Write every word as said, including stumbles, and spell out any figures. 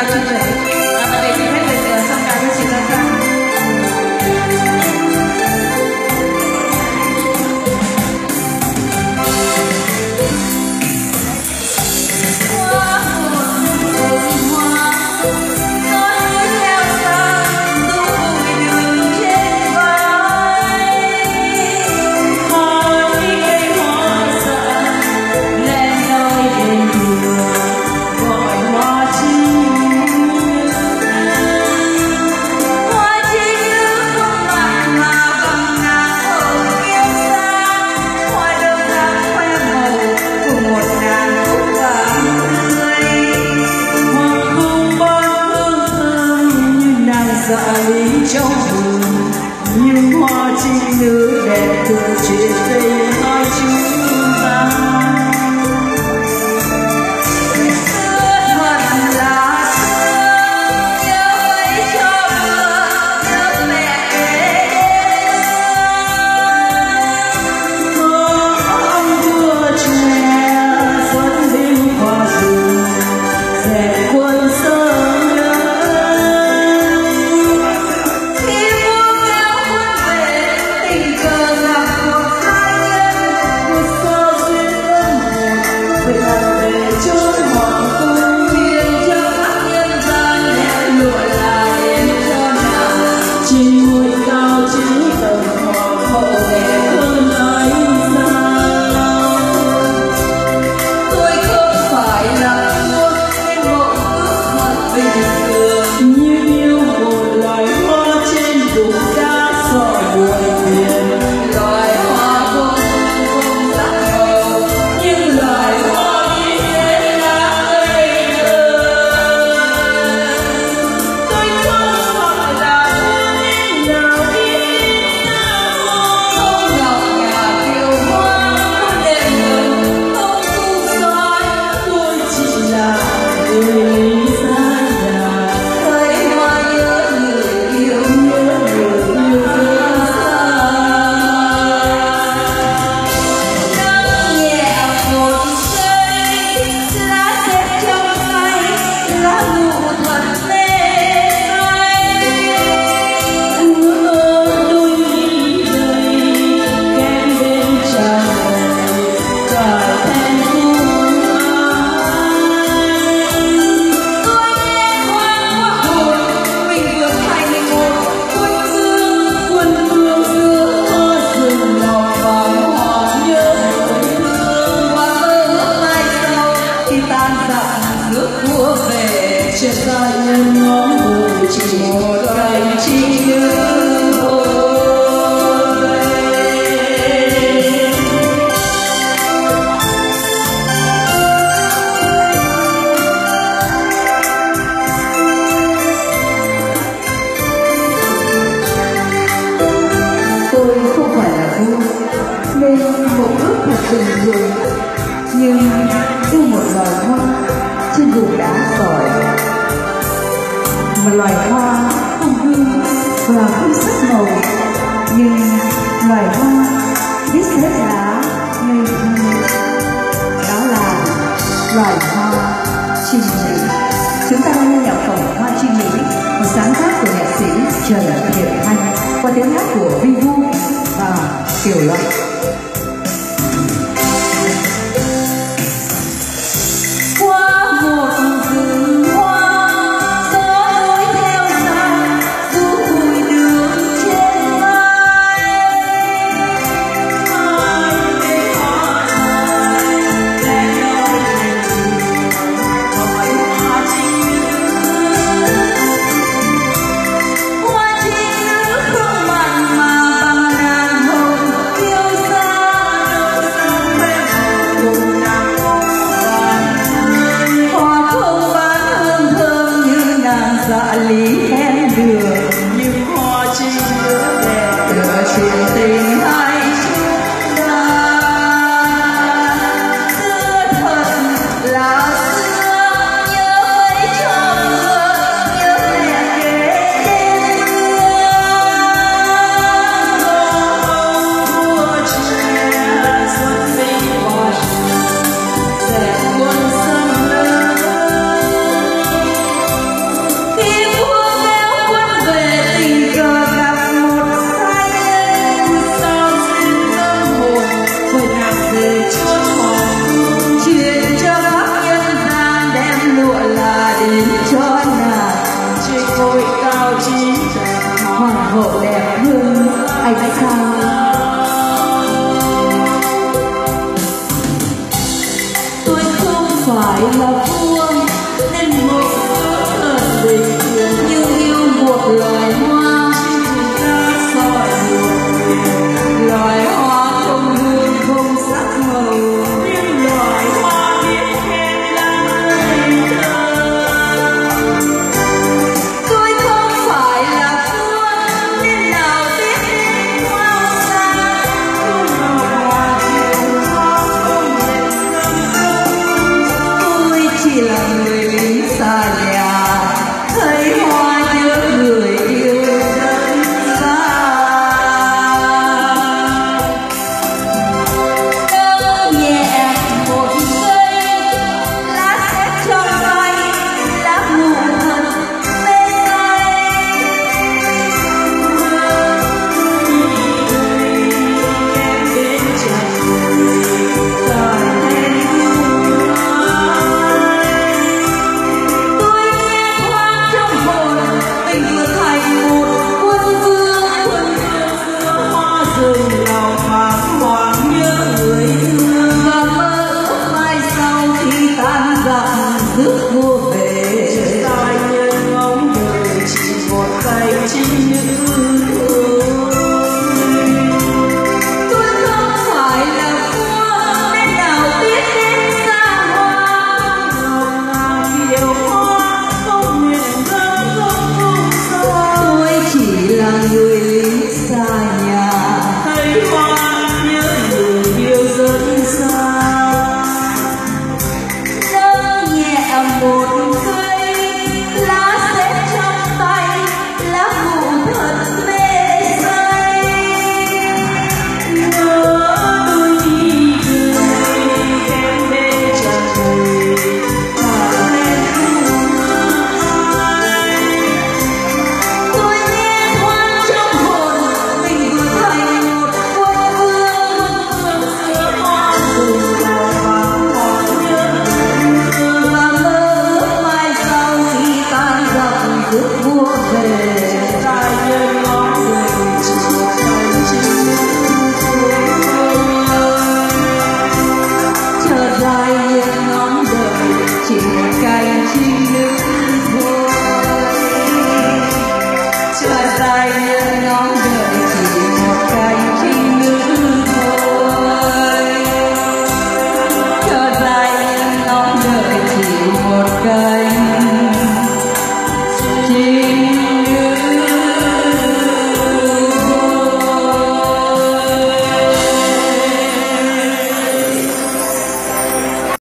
ca chuyên về. Và để xin phép được tham gia với chị Lan Trang. Dạ lý trong vườn nhưng hoa trinh nữ đẹp từng chuyện tình hai chúng ta. Nên một ước thật bình thường, nhưng yêu một loài hoa trên vùng đá sỏi. Một loài hoa không hương và không sắc màu, nhưng loài hoa biết xếp lá ngây thơ. Đó là loài hoa Trinh Mỹ. Chúng ta đang nghe nhạc phẩm Hoa Trinh Mỹ, một sáng tác của nhạc sĩ Trần Hiệp Thanh qua tiếng hát của Vi Vu và Kiều Lợi. Hoa trinh nữ không mặn mà bằng nàng hồng kiêu sa. tại sao tôi không phải là vua nên một cỡ bình thường nhưng yêu một loài hoa ra soi buồn loài hoa không hương không sắc màu những loài hoa biết khen là người thơ. tôi không phải là vua nên nào biết đến hoa xa Hoa chiều hoa không đẹp lắm tôi chỉ là người lính xa nhà thấy hoa nhớ người yêu đơn xa nâng nhẹ một giây lá xếp trong tay lá ngủ thật bên tay em đến chàng càng thêm yêu ai. tôi nghe thoáng trong hồn mình vừa thành một quân vương quân Xưa hoa rừng nào phàng hoàng nhớ người thương. và mơ ước mai sau khi tan dặm rước vô